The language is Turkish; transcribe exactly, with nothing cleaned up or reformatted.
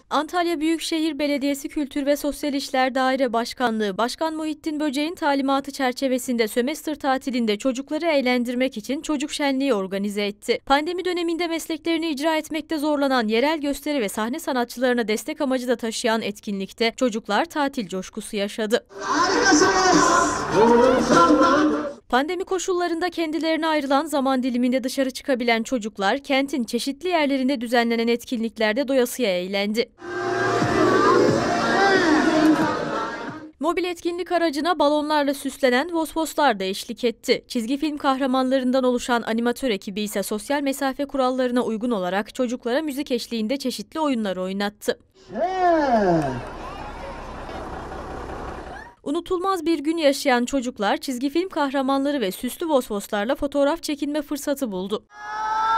Antalya Büyükşehir Belediyesi Kültür ve Sosyal İşler Daire Başkanlığı, Başkan Muhittin Böceğin talimatı çerçevesinde sömestr tatilinde çocukları eğlendirmek için çocuk şenliği organize etti. Pandemi döneminde mesleklerini icra etmekte zorlanan yerel gösteri ve sahne sanatçılarına destek amacı da taşıyan etkinlikte çocuklar tatil coşkusu yaşadı. Pandemi koşullarında kendilerine ayrılan zaman diliminde dışarı çıkabilen çocuklar kentin çeşitli yerlerinde düzenlenen etkinliklerde doyasıya eğlendi. Mobil etkinlik aracına balonlarla süslenen Vosvoslar da eşlik etti. Çizgi film kahramanlarından oluşan animatör ekibi ise sosyal mesafe kurallarına uygun olarak çocuklara müzik eşliğinde çeşitli oyunlar oynattı. Unutulmaz bir gün yaşayan çocuklar çizgi film kahramanları ve süslü Vosvoslarla fotoğraf çekinme fırsatı buldu.